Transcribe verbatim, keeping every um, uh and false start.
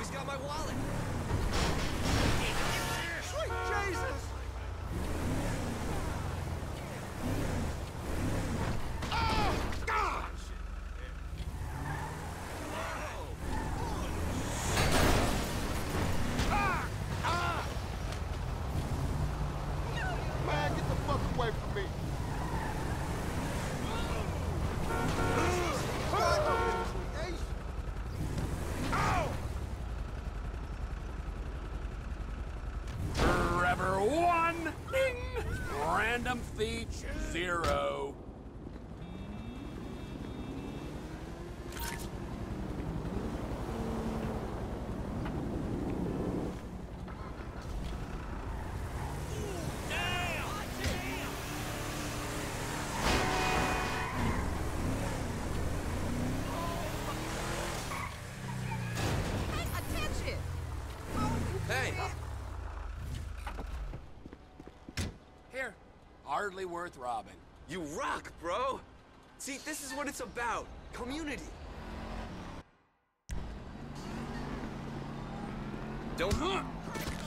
he's got my wallet. Sweet Jesus! Oh, God! Ah! Ah! Man, get the fuck away from me! Forever one, ding! Random feat, zero. Attention! Hey! Here, hardly worth robbing. You rock, bro! See, this is what it's about. Community. Don't...